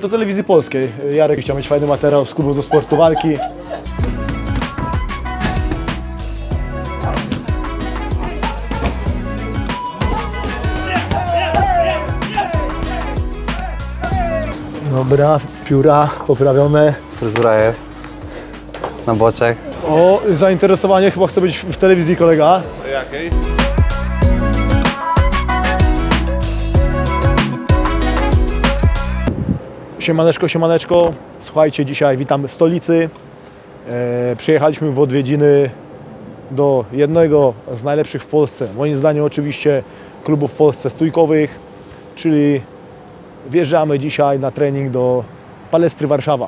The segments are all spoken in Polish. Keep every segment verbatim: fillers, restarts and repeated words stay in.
do telewizji polskiej. Jarek chciał mieć fajny materiał z klubów do sportu walki. Dobra, pióra poprawione. Fryzura jest. Na boczek. O, zainteresowanie, chyba chce być w telewizji kolega. Jakiej? Siemaneczko, siemaneczko. Słuchajcie, dzisiaj witamy w stolicy. E, przyjechaliśmy w odwiedziny do jednego z najlepszych w Polsce, moim zdaniem oczywiście, klubów w Polsce stójkowych, czyli wjeżdżamy dzisiaj na trening do Palestry Warszawa.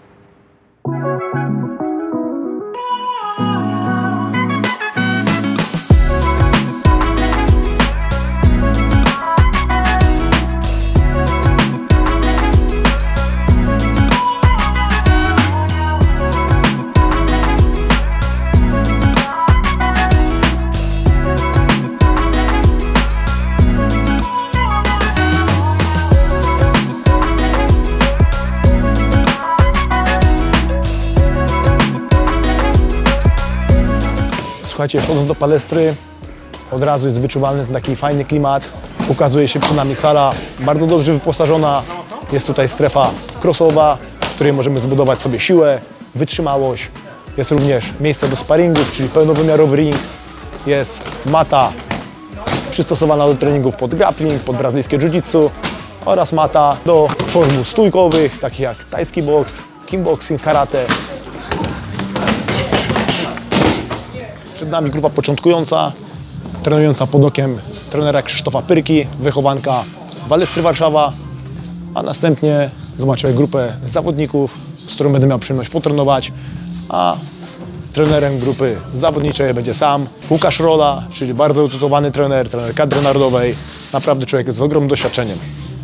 Słuchajcie, wchodząc do Palestry, od razu jest wyczuwalny ten taki fajny klimat. Ukazuje się przed nami sala bardzo dobrze wyposażona. Jest tutaj strefa crossowa, w której możemy zbudować sobie siłę, wytrzymałość. Jest również miejsce do sparingów, czyli pełnowymiarowy ring. Jest mata przystosowana do treningów pod grappling, pod brazylijskie jiu-jitsu oraz mata do formuł stójkowych, takich jak tajski boks, kickboxing, karate. Przed nami grupa początkująca, trenująca pod okiem trenera Krzysztofa Pyrki, wychowanka Palestry Warszawa, a następnie zobaczymy grupę zawodników, z którą będę miał przyjemność potrenować, a trenerem grupy zawodniczej będzie sam Łukasz Rola, czyli bardzo utytułowany trener, trener kadry narodowej, naprawdę człowiek z ogromnym doświadczeniem.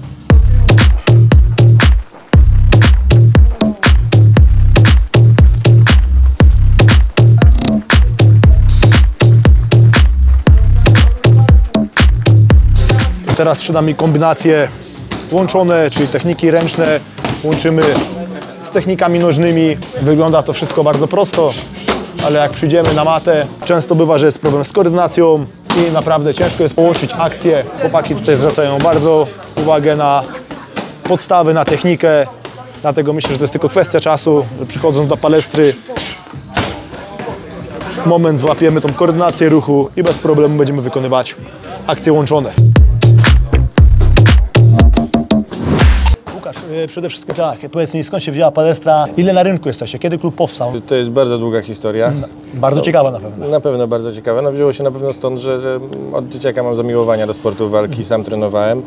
Teraz przed nami kombinacje łączone, czyli techniki ręczne łączymy z technikami nożnymi. Wygląda to wszystko bardzo prosto, ale jak przyjdziemy na matę, często bywa, że jest problem z koordynacją i naprawdę ciężko jest połączyć akcje. Chłopaki tutaj zwracają bardzo uwagę na podstawy, na technikę, dlatego myślę, że to jest tylko kwestia czasu, że przychodząc do Palestry, moment złapiemy tą koordynację ruchu i bez problemu będziemy wykonywać akcje łączone. Przede wszystkim tak, powiedz mi, skąd się wzięła Palestra, ile na rynku jesteście, kiedy klub powstał? To jest bardzo długa historia. No, bardzo no, ciekawa na pewno. Na pewno bardzo ciekawa. No, wzięło się na pewno stąd, że, że od dzieciaka mam zamiłowania do sportu walki, mm. sam trenowałem.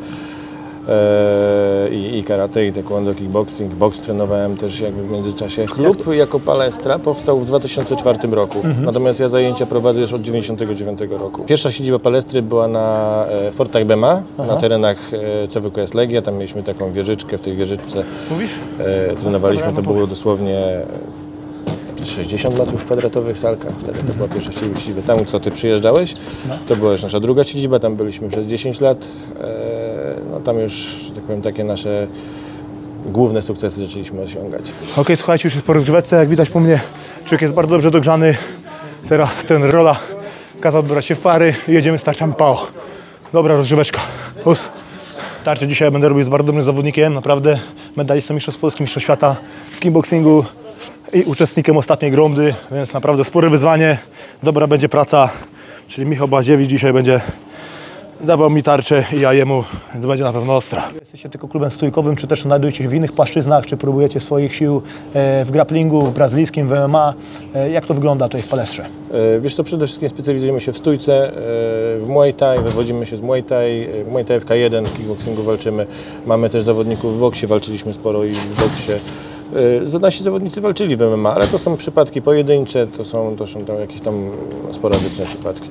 E, i, i karate, i taekwondo, kickboxing, boks trenowałem też jakby w międzyczasie. Klub jako Palestra powstał w dwa tysiące czwartym roku, mm-hmm. natomiast ja zajęcia prowadzę już od dziewięćdziesiątego dziewiątego roku. Pierwsza siedziba Palestry była na e, Fortach Bema, Aha. na terenach e, C W K S Legia, tam mieliśmy taką wieżyczkę, w tej wieżyczce e, trenowaliśmy, to było dosłownie sześćdziesiąt metrów kwadratowych salka, wtedy to była pierwsza siedziba. Tam, co ty przyjeżdżałeś, no. to była już nasza druga siedziba, tam byliśmy przez dziesięć lat. E, no, tam już, tak powiem, takie nasze główne sukcesy zaczęliśmy osiągać. Okej, okay, słuchajcie, już jest po rozgrzewce, jak widać po mnie, człowiek jest bardzo dobrze dogrzany. Teraz ten Rola kazał brać się w pary i jedziemy z tarczami P A O. Dobra rozgrzeweczka. Us. Tarczę dzisiaj będę robił z bardzo dobrym zawodnikiem, naprawdę medalistą mistrzostw Polski, mistrzostw świata w kickboxingu i uczestnikiem ostatniej gromdy, więc naprawdę spore wyzwanie, dobra będzie praca, czyli Michał Baziewicz dzisiaj będzie dawał mi tarczę i ja jemu, więc będzie na pewno ostra. Jesteście tylko klubem stójkowym, czy też znajdujecie się w innych płaszczyznach, czy próbujecie swoich sił w grapplingu, w brazylijskim, w M M A? Jak to wygląda tutaj w Palestrze? Wiesz co, przede wszystkim specjalizujemy się w stójce, w Muay Thai, wywodzimy się z Muay Thai, w Muay Thai F K jeden, w kickboxingu walczymy. Mamy też zawodników w boksie, walczyliśmy sporo i w boksie. Nasi zawodnicy walczyli w M M A, ale to są przypadki pojedyncze, to są, to są tam jakieś tam sporadyczne przypadki.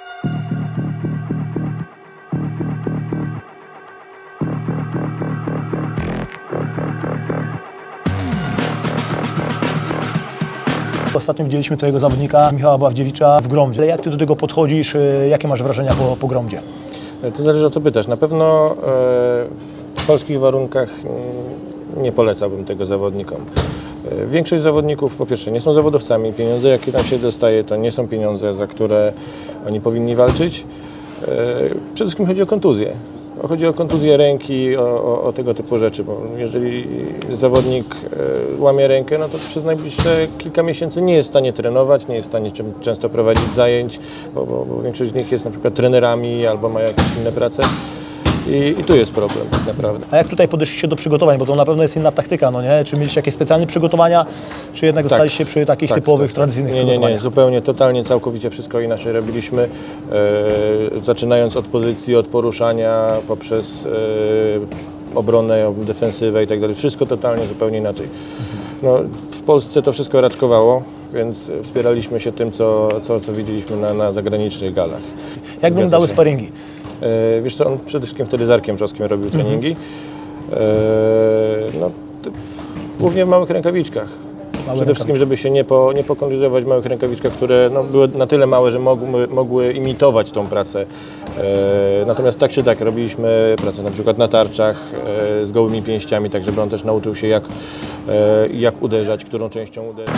Ostatnio widzieliśmy twojego zawodnika Michała Baziewicza w gromdzie. Ale jak ty do tego podchodzisz? Jakie masz wrażenia po, po gromdzie? To zależy, o co pytasz. Na pewno w polskich warunkach nie polecałbym tego zawodnikom. Większość zawodników po pierwsze nie są zawodowcami, pieniądze jakie tam się dostaje to nie są pieniądze, za które oni powinni walczyć. Przede wszystkim chodzi o kontuzję. Chodzi o kontuzję ręki, o, o, o tego typu rzeczy, bo jeżeli zawodnik łamie rękę, no to przez najbliższe kilka miesięcy nie jest w stanie trenować, nie jest w stanie czym, często prowadzić zajęć, bo, bo, bo większość z nich jest na przykład trenerami albo ma jakieś inne prace. I, I tu jest problem tak naprawdę. A jak tutaj podeszliście do przygotowań, bo to na pewno jest inna taktyka, no nie? Czy mieliście jakieś specjalne przygotowania, czy jednak tak. zostaliście przy takich tak, typowych, tak, tradycyjnych nie, nie, przygotowaniach? Nie, zupełnie, totalnie, całkowicie wszystko inaczej robiliśmy, e, zaczynając od pozycji, od poruszania, poprzez e, obronę, defensywę i tak dalej. Wszystko totalnie, zupełnie inaczej. No, w Polsce to wszystko raczkowało, więc wspieraliśmy się tym, co, co, co widzieliśmy na, na zagranicznych galach. Jak wyglądały sparingi? E, wiesz co, on przede wszystkim wtedy z Arkiem Wrzoskiem robił treningi. E, no, to, głównie w małych rękawiczkach. Małe przede wszystkim, żeby się nie, po, nie pokontuzować w małych rękawiczkach, które no, były na tyle małe, że mogły, mogły imitować tą pracę. E, natomiast tak czy tak robiliśmy pracę na przykład na tarczach e, z gołymi pięściami, tak żeby on też nauczył się jak, e, jak uderzać, którą częścią uderzać.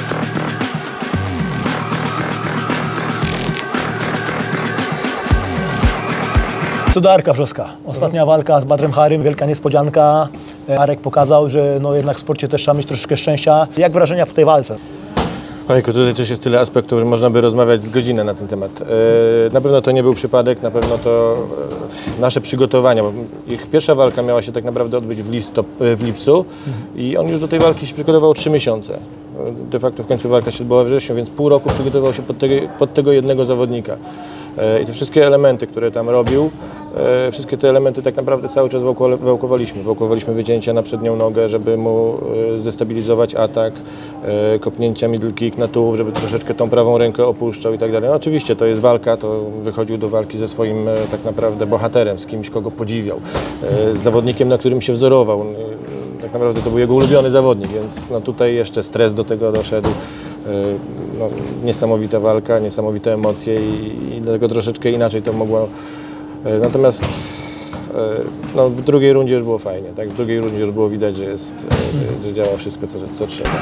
Co do Arka Wrzoska. Ostatnia walka z Badrem Harym, wielka niespodzianka. Arek pokazał, że no jednak w sporcie też trzeba mieć troszeczkę szczęścia. Jak wrażenia po tej walce? Ojku, tutaj też jest tyle aspektów, że można by rozmawiać z godzinę na ten temat. Na pewno to nie był przypadek, na pewno to nasze przygotowania. Bo ich pierwsza walka miała się tak naprawdę odbyć w, listop, w lipcu i on już do tej walki się przygotował trzy miesiące. De facto w końcu walka się odbyła we wrześniu, więc pół roku przygotował się pod tego, pod tego jednego zawodnika. I te wszystkie elementy, które tam robił, wszystkie te elementy tak naprawdę cały czas wałkowaliśmy. Wałkowaliśmy wycięcia na przednią nogę, żeby mu zdestabilizować atak, kopnięcia middle kick na tułów, żeby troszeczkę tą prawą rękę opuszczał i tak dalej. No oczywiście to jest walka, to wychodził do walki ze swoim tak naprawdę bohaterem, z kimś, kogo podziwiał, z zawodnikiem, na którym się wzorował. Tak naprawdę to był jego ulubiony zawodnik, więc no tutaj jeszcze stres do tego doszedł. No, niesamowita walka, niesamowite emocje i, i dlatego troszeczkę inaczej to mogło. Natomiast no, w drugiej rundzie już było fajnie, tak? W drugiej rundzie już było widać, że, jest, że, że działa wszystko, co, co trzeba.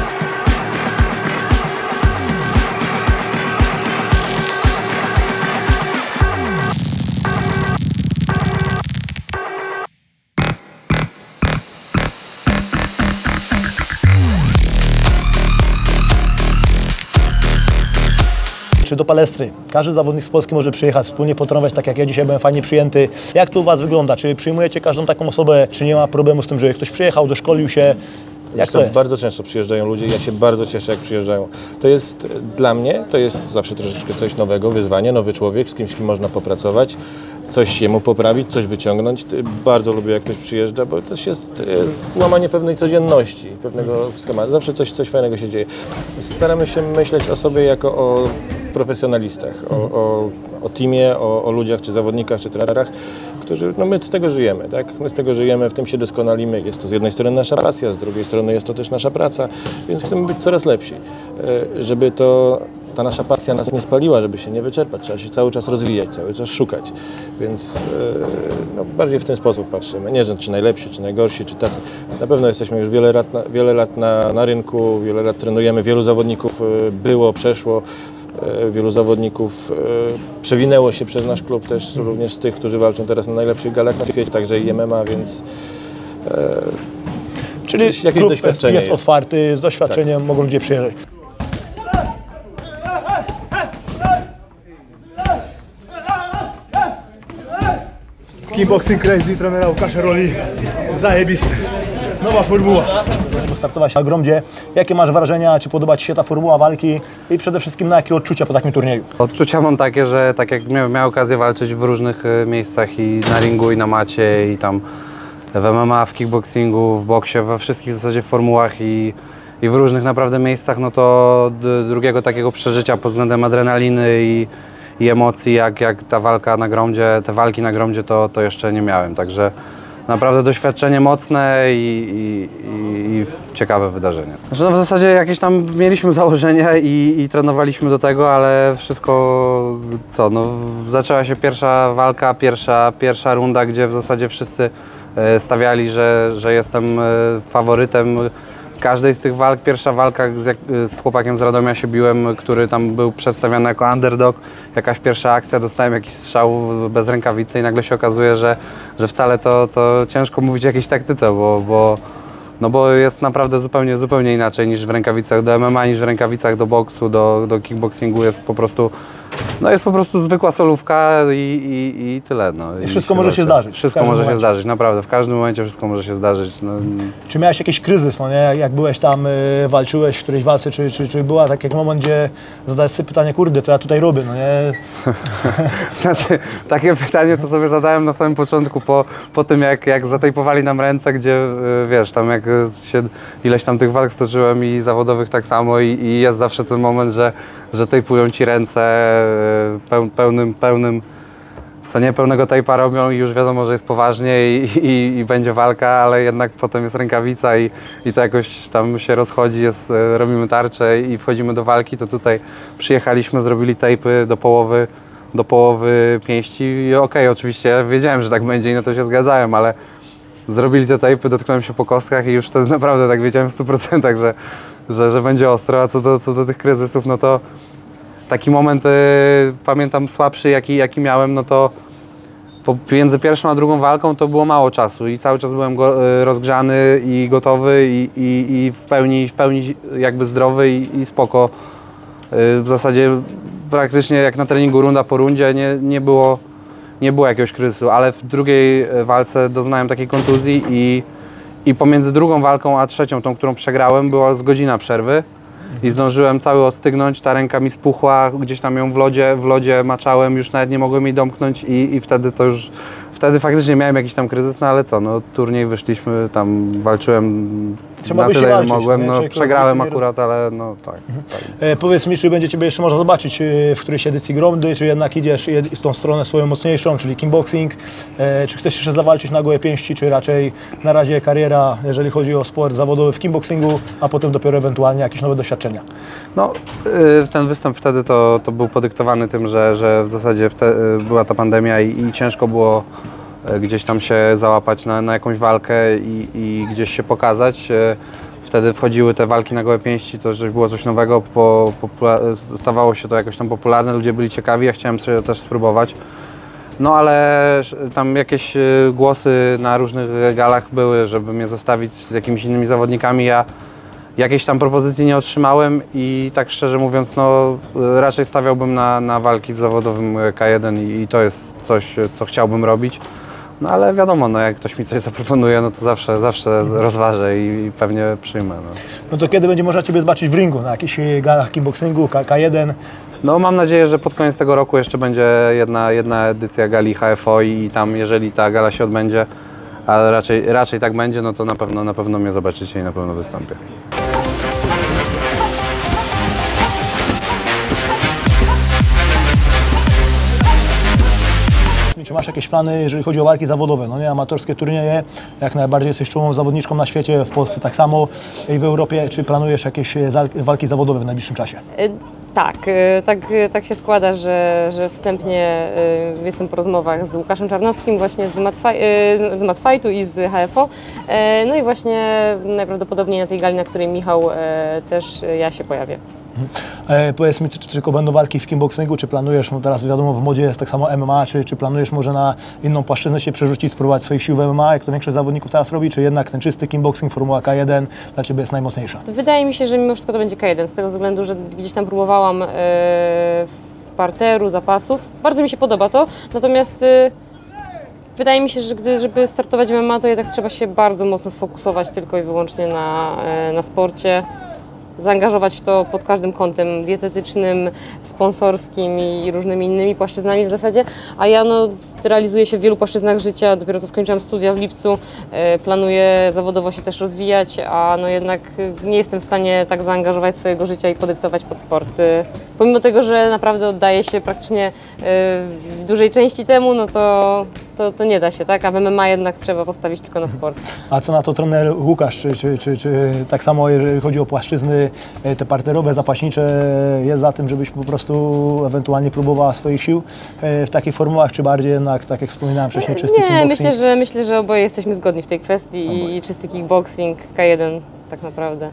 Czy do Palestry? Każdy zawodnik z Polski może przyjechać, wspólnie potrenować, tak jak ja dzisiaj byłem fajnie przyjęty. Jak to u Was wygląda? Czy przyjmujecie każdą taką osobę? Czy nie ma problemu z tym, że ktoś przyjechał, doszkolił się? Jak to jest? Bardzo często przyjeżdżają ludzie i ja się bardzo cieszę, jak przyjeżdżają. To jest dla mnie, to jest zawsze troszeczkę coś nowego, wyzwanie, nowy człowiek, z kimś, z kim można popracować, coś jemu poprawić, coś wyciągnąć. Bardzo lubię, jak ktoś przyjeżdża, bo też jest, jest złamanie pewnej codzienności, pewnego schematu. Zawsze coś, coś fajnego się dzieje. Staramy się myśleć o sobie jako o profesjonalistach, o, o, o teamie, o, o ludziach, czy zawodnikach, czy trenerach, którzy, no my z tego żyjemy, tak? My z tego żyjemy, w tym się doskonalimy. Jest to z jednej strony nasza pasja, z drugiej strony jest to też nasza praca, więc chcemy być coraz lepsi, żeby to, ta nasza pasja nas nie spaliła, żeby się nie wyczerpać. Trzeba się cały czas rozwijać, cały czas szukać, więc no, bardziej w ten sposób patrzymy. Nie, że czy najlepsi, czy najgorsi, czy tacy. Na pewno jesteśmy już wiele lat na, wiele lat na, na rynku, wiele lat trenujemy, wielu zawodników było, przeszło. Wielu zawodników przewinęło się przez nasz klub, też również z tych, którzy walczą teraz na najlepszych galach na świecie, także i M M A, więc e, Czyli jakieś klub doświadczenie jest, jest jest otwarty, z doświadczeniem tak. Mogą ludzie przyjeżdżać. Kickboxing Crazy, trenera Łukasza Roli, zajebisty. Nowa formuła. Startować na Gromdzie. Jakie masz wrażenia, czy podoba Ci się ta formuła walki i przede wszystkim na jakie odczucia po takim turnieju? Odczucia mam takie, że tak jak miałem, miałem okazję walczyć w różnych miejscach i na ringu, i na macie, i tam w M M A, w kickboxingu, w boksie, we wszystkich w zasadzie formułach i, i w różnych naprawdę miejscach, no to drugiego takiego przeżycia pod względem adrenaliny i, i emocji, jak, jak ta walka na Gromdzie, te walki na Gromdzie, to, to jeszcze nie miałem, także naprawdę doświadczenie mocne i, i, i ciekawe wydarzenie. Znaczy, no w zasadzie jakieś tam mieliśmy założenia i, i trenowaliśmy do tego, ale wszystko co, no zaczęła się pierwsza walka, pierwsza, pierwsza runda, gdzie w zasadzie wszyscy e, stawiali, że, że jestem e, faworytem każdej z tych walk. Pierwsza walka z, jak, z chłopakiem z Radomia się biłem, który tam był przedstawiany jako underdog. Jakaś pierwsza akcja, dostałem jakiś strzał bez rękawicy i nagle się okazuje, że, że wcale to, to ciężko mówić o jakiejś taktyce, bo, bo, no bo jest naprawdę zupełnie, zupełnie inaczej niż w rękawicach do M M A, niż w rękawicach do boksu, do, do kickboxingu. Jest po prostu, no jest po prostu zwykła solówka i, i, i tyle. No. I wszystko może się zdarzyć. Wszystko może się zdarzyć, naprawdę. W każdym momencie wszystko może się zdarzyć. No. Czy miałeś jakiś kryzys, no nie? Jak byłeś tam, y, walczyłeś w którejś walce, czy, czy, czy była taki moment, gdzie zadałeś sobie pytanie, kurde, co ja tutaj robię, no nie? Znaczy, takie pytanie to sobie zadałem na samym początku, po, po tym jak, jak zatejpowali nam ręce, gdzie y, wiesz, tam jak się ileś tam tych walk stoczyłem i zawodowych tak samo i, i jest zawsze ten moment, że, że tejpują ci ręce peł, pełnym, pełnym, co nie, pełnego tejpa robią i już wiadomo, że jest poważnie i, i, i będzie walka, ale jednak potem jest rękawica i, i to jakoś tam się rozchodzi, jest, robimy tarczę i wchodzimy do walki, to tutaj przyjechaliśmy, zrobili tejpy do połowy, do połowy pięści i okej, okay, oczywiście ja wiedziałem, że tak będzie i na to się zgadzałem, ale zrobili te tejpy, dotknąłem się po kostkach i już wtedy naprawdę tak wiedziałem w stu procentach, że, że, że będzie ostro, a co do, co do tych kryzysów, no to taki moment, y, pamiętam, słabszy jaki, jaki miałem, no to między pierwszą a drugą walką to było mało czasu i cały czas byłem go, y, rozgrzany i gotowy i, i, i w pełni, w pełni jakby zdrowy i, i spoko. Y, w zasadzie praktycznie jak na treningu runda po rundzie nie, nie, było, nie było jakiegoś kryzysu, ale w drugiej walce doznałem takiej kontuzji i, i pomiędzy drugą walką a trzecią, tą, którą przegrałem, była z godzina przerwy. I zdążyłem cały ostygnąć, ta ręka mi spuchła, gdzieś tam ją w lodzie, w lodzie maczałem, już nawet nie mogłem jej domknąć i, i wtedy to już, wtedy faktycznie miałem jakiś tam kryzys, no ale co, no turniej wyszliśmy, tam walczyłem Trzeba na by się tyle, ile walczyć, mogłem, nie? no Człowiek przegrałem rozumie, akurat, ale no tak. Mhm. tak. E, powiedz mi, czy będzie Ciebie jeszcze można zobaczyć e, w którejś edycji Grondy, czy jednak idziesz w tą stronę swoją mocniejszą, czyli kickboxing, e, czy chcesz jeszcze zawalczyć na gołe pięści, czy raczej na razie kariera, jeżeli chodzi o sport zawodowy w kickboxingu, a potem dopiero ewentualnie jakieś nowe doświadczenia? No, y, ten występ wtedy to, to był podyktowany tym, że, że w zasadzie wte, była ta pandemia i, i ciężko było gdzieś tam się załapać na, na jakąś walkę i, i gdzieś się pokazać. Wtedy wchodziły te walki na gołe pięści, to że było coś nowego, po, stawało się to jakoś tam popularne, ludzie byli ciekawi, ja chciałem sobie też spróbować. No ale tam jakieś głosy na różnych galach były, żeby mnie zostawić z jakimiś innymi zawodnikami. Ja jakiejś tam propozycji nie otrzymałem i tak szczerze mówiąc, no raczej stawiałbym na, na walki w zawodowym K jeden i, i to jest coś, co chciałbym robić. No ale wiadomo, no jak ktoś mi coś zaproponuje, no to zawsze, zawsze rozważę i, i pewnie przyjmę. No. No to kiedy będzie można Ciebie zobaczyć w ringu, na jakichś galach kickboxingu, K jeden? No mam nadzieję, że pod koniec tego roku jeszcze będzie jedna, jedna edycja gali H F O i, i tam, jeżeli ta gala się odbędzie, a raczej, raczej tak będzie, no to na pewno, na pewno mnie zobaczycie i na pewno wystąpię. Czy masz jakieś plany, jeżeli chodzi o walki zawodowe? No nie, amatorskie turnieje, jak najbardziej jesteś czołową zawodniczką na świecie, w Polsce tak samo i w Europie. Czy planujesz jakieś walki zawodowe w najbliższym czasie? Tak, tak, tak się składa, że, że wstępnie jestem po rozmowach z Łukaszem Czarnowskim właśnie z Matfaj, z Matfightu i z H F O. No i właśnie najprawdopodobniej na tej gali, na której Michał też ja się pojawię. E, powiedz mi, czy tylko będą walki w kickboxingu, czy planujesz, no teraz wiadomo w modzie jest tak samo M M A, czy, czy planujesz może na inną płaszczyznę się przerzucić, spróbować swoich sił w M M A, jak to większość zawodników teraz robi, czy jednak ten czysty kickboxing, formuła K jeden dla Ciebie jest najmocniejsza? Wydaje mi się, że mimo wszystko to będzie K jeden, z tego względu, że gdzieś tam próbowałam e, w parteru, zapasów. Bardzo mi się podoba to, natomiast e, wydaje mi się, że gdy, żeby startować w M M A, to jednak trzeba się bardzo mocno sfokusować tylko i wyłącznie na, e, na sporcie. Zaangażować w to pod każdym kątem dietetycznym, sponsorskim i różnymi innymi płaszczyznami w zasadzie, a ja no, realizuję się w wielu płaszczyznach życia, dopiero co skończyłam studia w lipcu, e, planuję zawodowo się też rozwijać, a no jednak nie jestem w stanie tak zaangażować swojego życia i podyktować pod sport. E, pomimo tego, że naprawdę oddaję się praktycznie e, w dużej części temu, no to, to, to nie da się, tak? A w M M A jednak trzeba postawić tylko na sport. A co na to trener Łukasz, czy, czy, czy, czy tak samo jeżeli chodzi o płaszczyzny te parterowe, zapaśnicze, jest za tym, żebyś po prostu ewentualnie próbowała swoich sił w takich formułach, czy bardziej jednak jednak, tak jak wspominałem wcześniej, czysty Nie, kickboxing? myślę, że myślę, że oboje jesteśmy zgodni w tej kwestii i czysty kickboxing, K jeden tak naprawdę.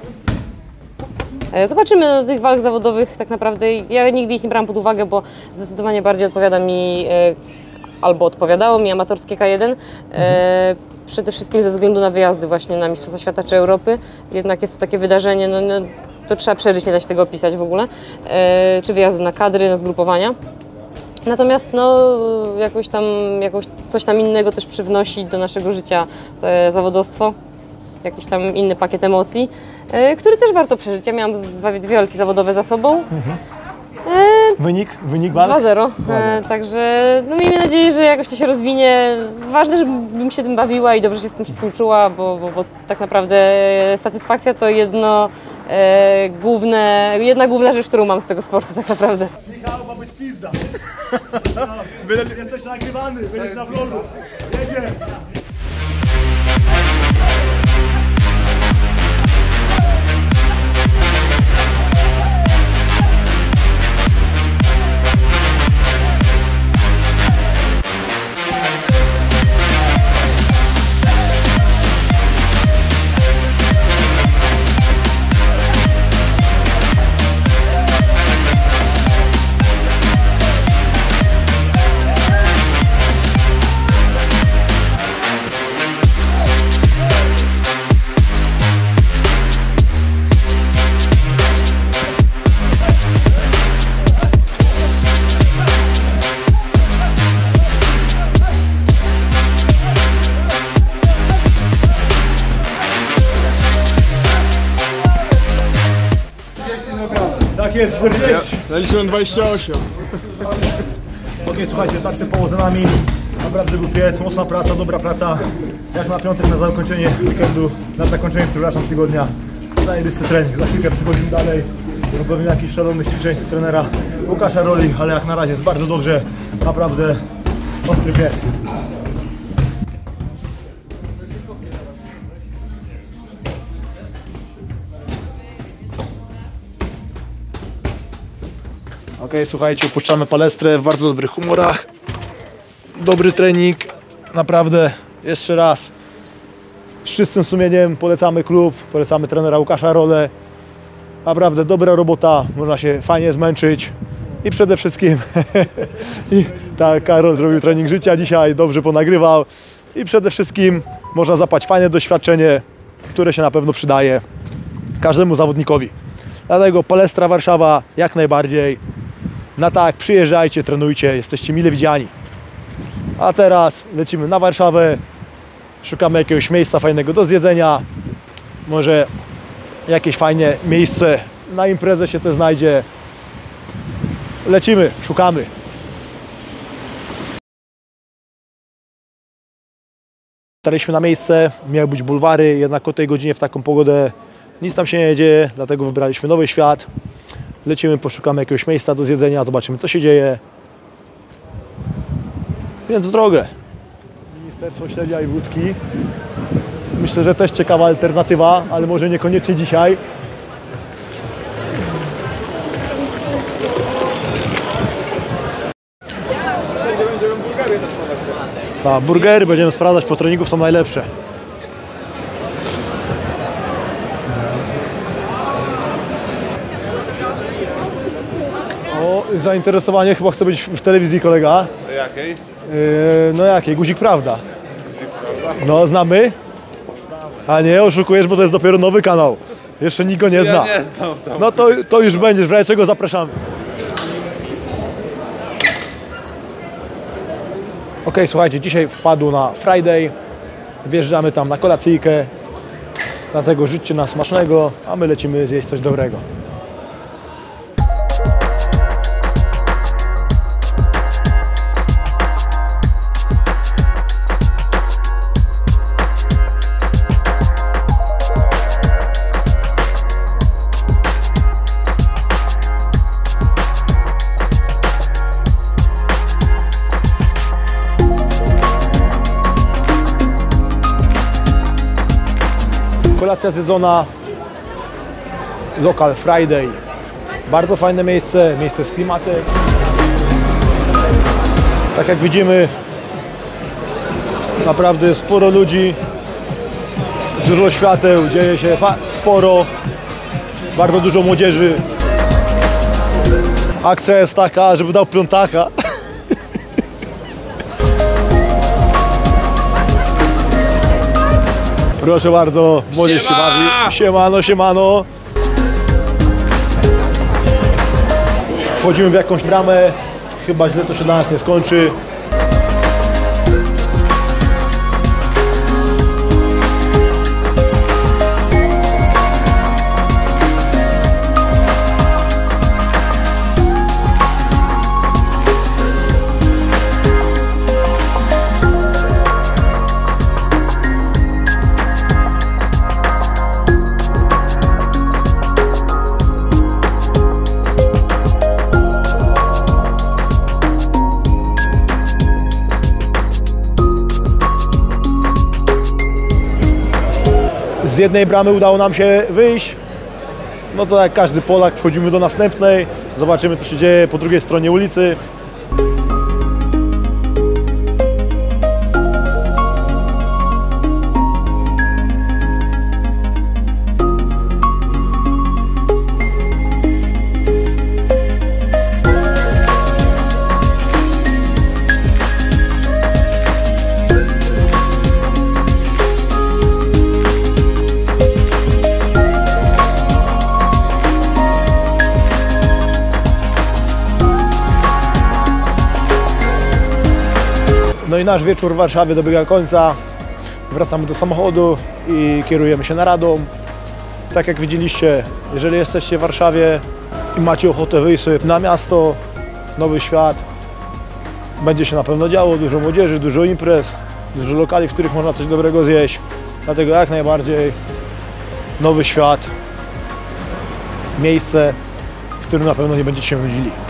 E, Zobaczymy no, tych walk zawodowych tak naprawdę. Ja nigdy ich nie brałam pod uwagę, bo zdecydowanie bardziej odpowiada mi e, albo odpowiadało mi amatorskie K jeden. E, przede wszystkim ze względu na wyjazdy właśnie na Mistrzostwa Świata czy Europy. Jednak jest to takie wydarzenie, no, no, to trzeba przeżyć, nie da się tego opisać w ogóle. E, czy wyjazdy na kadry, na zgrupowania. Natomiast no, jakoś tam, jakoś coś tam innego też przywnosi do naszego życia to zawodowstwo, jakiś tam inny pakiet emocji, e, który też warto przeżyć. Ja miałam z- dwa, dwie walki zawodowe za sobą, Wynik? Wynik walk? dwa zero, e, także no, miejmy nadzieję, że jakoś to się rozwinie. Ważne, żebym się tym bawiła i dobrze się z tym wszystkim czuła, bo, bo, bo tak naprawdę satysfakcja to jedno, e, główne, jedna główna rzecz, którą mam z tego sportu tak naprawdę. Michał, ma być pizda. Jesteś nagrywany, będziesz na vlogu. Jedziesz. Tak jest, czterdzieści. Naliczyłem dwadzieścia osiem. Okej, słuchajcie, tarcze poło za nami. Naprawdę był piec, mocna praca, dobra praca. Jak na piątek na zakończenie weekendu, na zakończenie, przepraszam, tygodnia. Zajebisty trening, za chwilkę przychodzimy dalej. Robimy jakiś szalonych ćwiczeń trenera Łukasza Roli, ale jak na razie jest bardzo dobrze. Naprawdę ostry piec. Okej, słuchajcie, opuszczamy palestrę w bardzo dobrych humorach. Dobry trening, naprawdę, jeszcze raz. Z czystym sumieniem polecamy klub, polecamy trenera Łukasza Rolę. Naprawdę dobra robota, można się fajnie zmęczyć. I przede wszystkim, i tak, Karol zrobił trening życia dzisiaj, dobrze ponagrywał. I przede wszystkim można zapać fajne doświadczenie, które się na pewno przydaje każdemu zawodnikowi. Dlatego Palestra Warszawa jak najbardziej. Na tak, przyjeżdżajcie, trenujcie, jesteście mile widziani. A teraz lecimy na Warszawę, szukamy jakiegoś miejsca fajnego do zjedzenia. Może jakieś fajne miejsce na imprezę się też znajdzie. Lecimy, szukamy. Dotarliśmy na miejsce, miały być bulwary, jednak o tej godzinie w taką pogodę nic tam się nie dzieje, dlatego wybraliśmy Nowy Świat. Lecimy, poszukamy jakiegoś miejsca do zjedzenia, zobaczymy co się dzieje. Więc w drogę. Ministerstwo Śledzia i Wódki. Myślę, że też ciekawa alternatywa, ale może niekoniecznie dzisiaj. Tak, burgery będziemy sprawdzać po treningu, są najlepsze. O, zainteresowanie, chyba chce być w telewizji kolega. Jakiej? Yy, no jakiej? Guzik Prawda. Guzik Prawda? No, znamy? A nie, oszukujesz, bo to jest dopiero nowy kanał. Jeszcze nikt go nie zna. Ja nie znam tam. No to, to już będziesz, w razie czego zapraszamy. Ok, słuchajcie, dzisiaj wpadł na Friday. Wjeżdżamy tam na kolacyjkę. Dlatego życzcie nas smacznego, a my lecimy zjeść coś dobrego. Kolacja zjedzona, lokal Friday, bardzo fajne miejsce, miejsce z klimatem. Tak jak widzimy, naprawdę sporo ludzi, dużo świateł, dzieje się sporo, bardzo dużo młodzieży. Akcja jest taka, żeby dał piątaka. Proszę bardzo, młodzież się bawi. Siemano, siemano. Wchodzimy w jakąś bramę, chyba źle to się dla nas nie skończy. Z jednej bramy udało nam się wyjść, no to jak każdy Polak wchodzimy do następnej, zobaczymy co się dzieje po drugiej stronie ulicy. No i nasz wieczór w Warszawie dobiega końca. Wracamy do samochodu i kierujemy się na Radom. Tak jak widzieliście, jeżeli jesteście w Warszawie i macie ochotę wyjść sobie na miasto, nowy świat, będzie się na pewno działo, dużo młodzieży, dużo imprez, dużo lokali, w których można coś dobrego zjeść. Dlatego jak najbardziej nowy świat, miejsce, w którym na pewno nie będziecie się nudzili.